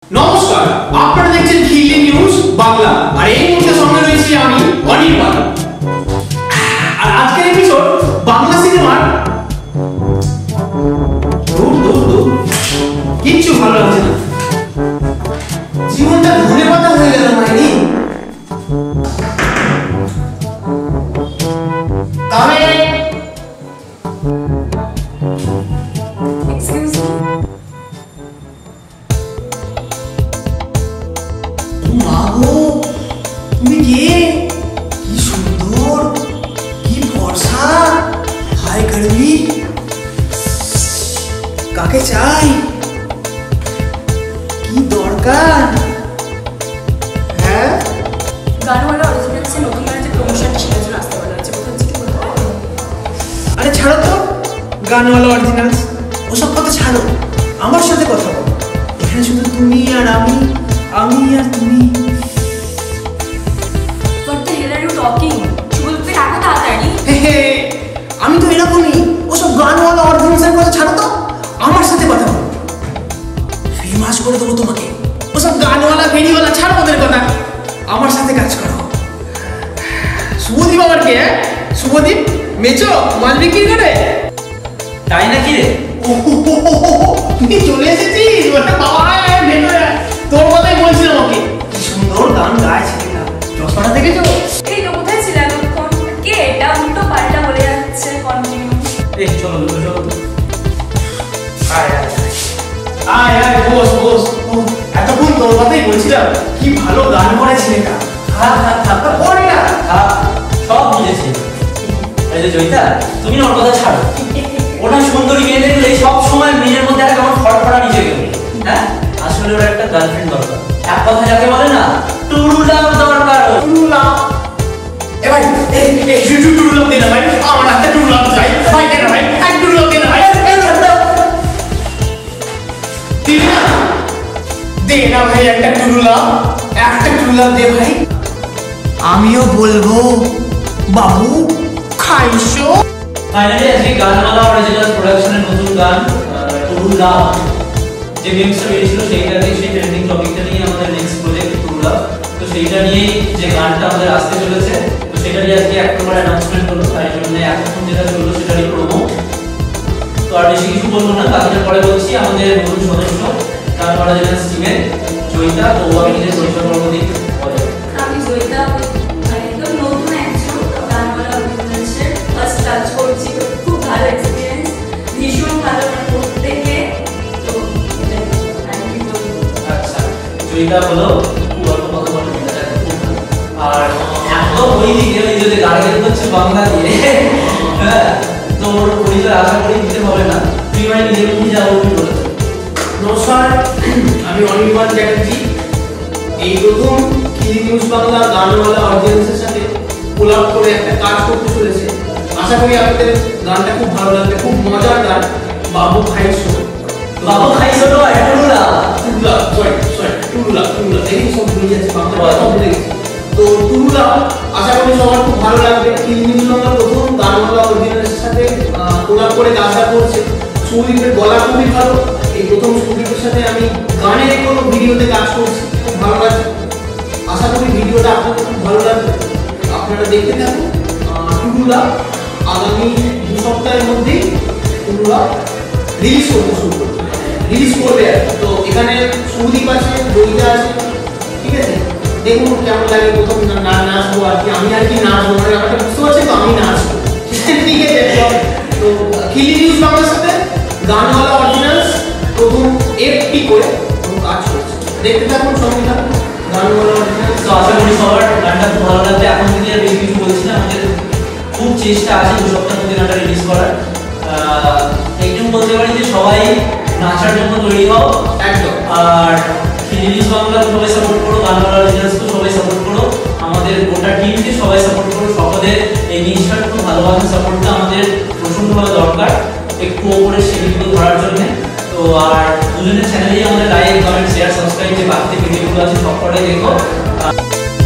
নমস্কার, আপনারা দেখছেন খিল্লি নিউজ বাংলা, আর এই মুহূর্তে সঙ্গে রয়েছি আমি অনির্বাণ। আর আজকের এপিসোড বাংলা সিনেমার কিচ্ছু ভালো লাগছে না, জীবনটা ধনে পাতা হয়ে গেল মাইনি। তবে তুমি কে? কি সুন্দর, কি ফর্সা, হাই করবি, কাকে চাই, কি দরকার? হ্যাঁ, গানওয়ালা অরিজিনালস এর নতুন গানের যে প্রমোশন সেটার জন্য আসতে বলা হয়েছে, কোথাও কি বলতে পারো? আরে ছাড়ো তো গানওয়ালা অরিজিনালস, ওসব কথা ছাড়ো, আমার সাথে কথা বলো। এখানে শুধু তুমি আর আমি, আমি আর তুমি। আমি তো এরকমই, ওসব গানওয়ালা অরিজিনালসের কথা ছাড়ো তো, আমার সাথে কথা বলো। ফেমাস করে দেবো তোমাকে। ওসব গানওয়ালা ফেরিওয়ালা ছাড়ো ওদের কথা, আমার সাথে কাজ করো। শুভদীপ আবার কে? শুভদীপ মেচো মাছ বিক্রি করে, তাই নাকি রে? তুই চলে এসেছিস? বাবা ভেতরে তোর কথাই বলছিলাম। ওকে, কি সুন্দর গান গায় ছেলেটা, চশমাটা দেখেছো? এই তো কোথায় ছিল এতক্ষণ? কে এটা উল্টো পাল্টা বলে যাচ্ছে কন্টিনিউ? এই চলো চলো, আয় আয় আয় আয়, বস বস। এতক্ষণ তোর কথাই বলছিলাম, কি ভালো গান করে ছেলেটা। হ্যাঁ হ্যাঁ থাকা পড়ে না, সব বুঝেছি। এই যে জয়িতা, তুমি না ওর কথা ছাড়ো। ওটা সুন্দরী মেয়ে দেখলে সব সময় মেয়ের মধ্যে একটা কেমন ফটফটা নিচে গেল। হ্যাঁ, আসলে ওর একটা গার্লফ্রেন্ড দরকার। এক কথা যাকে বলে না, টুরু লাভ দরকার। টুরু লাভ? এ ভাই, এই টুরু লাভ দে না ভাই, আমার হাতে টুরু লাভ চাই ভাই, দে না ভাই, এক টুরু লাভ দে না ভাই, দে না ভাই, একটা টুরু লাভ, একটা টুরু লাভ দে ভাই। আমিও বলবো বাবু খাইছো। ফাইনালি আজকে গানওয়ালা অরিজিনাল প্রোডাকশনের নতুন গান টুরু লাভ যে মিক্সটা বেরিয়েছিল, সেইটাতে সেই ট্রেন্ডিং টপিকটা নিয়ে আমাদের নেক্সট প্রজেক্ট টুরু লাভ। তো সেইটা নিয়েই যে গানটা আমাদের আসতে চলেছে, তো সেটা নিয়ে আজকে একটা করে অ্যানাউন্সমেন্ট হলো। তাই জন্য এখন যেটা চললো সেটারই প্রোমো। তো আর বেশি কিছু বলবো না, বাকিটা পরে বলছি। আমাদের নতুন সদস্য গানওয়ালা অরিজিনাল টিমের জয়িতা, তো আমি নিজের পরিচয় করবো। দিই আমি জয়িতা, একদম নতুন একজন গানওয়ালা অরিজিনালসের ফার্স্ট টাচ করছি। খুব ভালো এক্সপিরিয়েন্স, ভীষণ ভালো প্রত্যেকে। তো আচ্ছা, জয়িতা হলো খুব অল্প কথা বলে মেয়েটা যাকে খুব ভালো। আর একদম ওই দিকে ওই যদি গাড়ি হচ্ছে বাংলা দিয়ে, হ্যাঁ, তো ওর পরিচয় আশা করি দিতে হবে না। তুই মানে নিজের কি যাবো বলে। নমস্কার, আমি অনির্বাণ চ্যাটার্জি। এই প্রথম খিল্লি নিউজ বাংলা গানওয়ালা অডিয়েন্সের সাথে কোলাব করে একটা কাজ করতে চলেছে। আশা করি আপনাদের গানটা খুব ভালো লাগবে, খুব মজার গান। বাবু খাইছো, বাবু খাইছো তো টুরুলা টুরুলা, টুরুলা দেখি সব ভুলে যাচ্ছে, বাংলা সব ভুলে গেছি। তো টুরুলা আশা করি সবার খুব ভালো লাগবে। খিল্লি নিউজ বাংলা প্রথম গানওয়ালা অডিয়েন্সের সাথে কোলাব করে কাজটা করছে। সুদীপের গলা খুবই ভালো, এই প্রথম সুদীপের সাথে আমি গানের কোনো ভিডিওতে কাজ করছি, খুব ভালো লাগছে। আশা করি ভিডিওটা আপনাদের খুব ভালো লাগবে, আপনারা দেখতে থাকুন। টুরুলা আগামী 2 সপ্তাহের মধ্যেই টুরুলা রিলিজ করতে শুরু করবে, রিলিজ করবে। তো এখানে সুদীপ আছে, জয়িতা আছে, ঠিক আছে? দেখুন কেমন লাগে। প্রথম নাচবো আর কি, আমি আর কি নাচবো, মানে ব্যাপারটা বুঝতে পারছি তো, আমি নাচবো, ঠিক আছে? তো খিল্লি নিউজ বাংলার সাথে গানওয়ালা অরিজিনালস প্রথম FP করে কাজ করছে, দেখতে থাকুন, সঙ্গে থাকুন। গানওয়ালা অরিজিনালস। তো আশা করি সবার গানটা খুব ভালো লাগবে। এখন থেকে আর বেশি কিছু বলছি না, আমাদের খুব চেষ্টা আছে 2 সপ্তাহের মধ্যে গানটা রিলিজ করার। একদম বলতে পারি যে সবাই নাচার জন্য তৈরি হও একদম। আর খিল্লি নিউজ বাংলা সবাই সাপোর্ট করো, গানওয়ালা অরিজিনালসকে সবাই সাপোর্ট করো, আমাদের গোটা টিমকে সবাই সাপোর্ট করো। সকলের এই নিষ্ঠার খুব ভালোবাসা সাপোর্টটা আমাদের প্রচণ্ডভাবে দরকার, একটু ওপরে সেগুলো ধরার জন্য। তো আর দুজনের চ্যানেলেই আমাদের লাইক, কমেন্ট, শেয়ার, সাবস্ক্রাইব যে বাকি ভিডিওগুলো আছে সবকটাই দেখো।